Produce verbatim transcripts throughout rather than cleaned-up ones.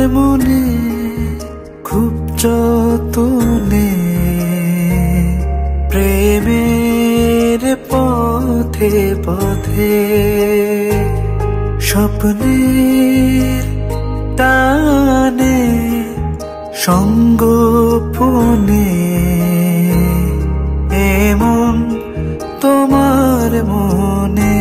মনে খুব যতনে প্রেমের পথে পথে স্বপ্নের টানে সঙ্গোপনে এমন তোমার মনে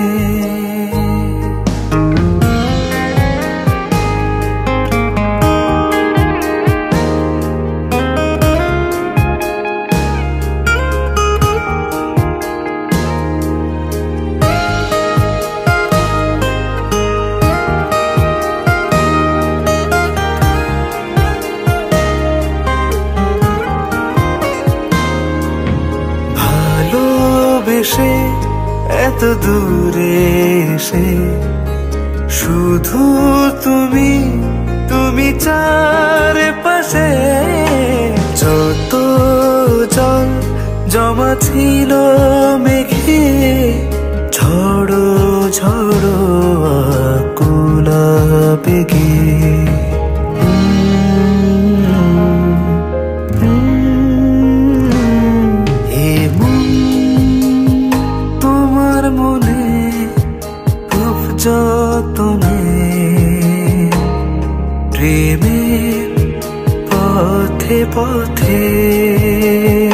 ভালোবেসে এত দূরে এসে শুধু তুমি তুমি চারপাশে যত জল জমা ছিল মেঘে ঝড়ো ঝড়ো আকুল বেগে মনে খুব যতনে প্রেমের পথে পথে